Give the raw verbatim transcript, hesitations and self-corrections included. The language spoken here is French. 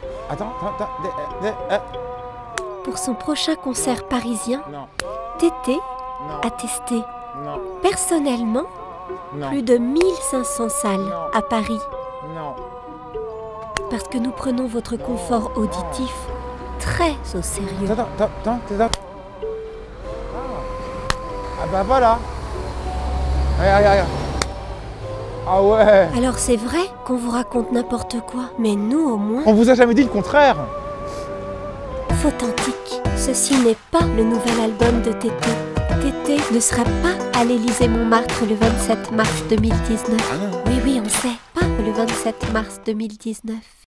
Attends, attends, attends. de- de- euh, Pour son prochain concert parisien, Non, Tété non, a testé non, personnellement non, plus de mille cinq cents salles Non. à Paris. non. Parce que nous prenons votre confort auditif très au sérieux. Attends, attends, attends, attends. Ah bah voilà. Regarde, regarde, regarde. Ah ouais. Alors c'est vrai qu'on vous raconte n'importe quoi, mais nous au moins, On vous a jamais dit le contraire. Fauthentique. Ceci n'est pas le nouvel album de Tété. Tété ne sera pas à l'Élysée-Montmartre le vingt-sept mars deux mille dix-neuf. Ah non. Oui, oui, on sait, pas le vingt-sept mars deux mille dix-neuf.